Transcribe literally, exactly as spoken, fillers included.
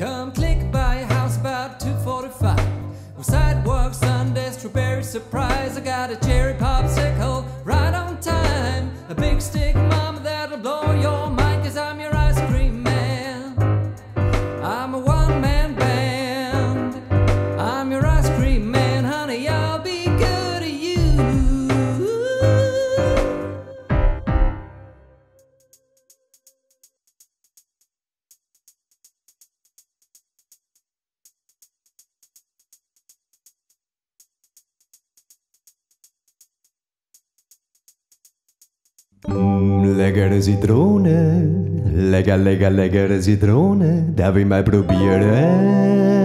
Come click by a house about two forty-five. On sidewalk Sunday, strawberry surprise. I got a cherry popsicle right on time. A big stick, mama, that'll blow your mind. Cause I'm your ice cream man. I'm a one-man band. I'm your ice cream man, honey, I'll be good to you. Mm, lekkere citroenen, lekker, lekker, lekkere citroenen, darf ich mal probieren?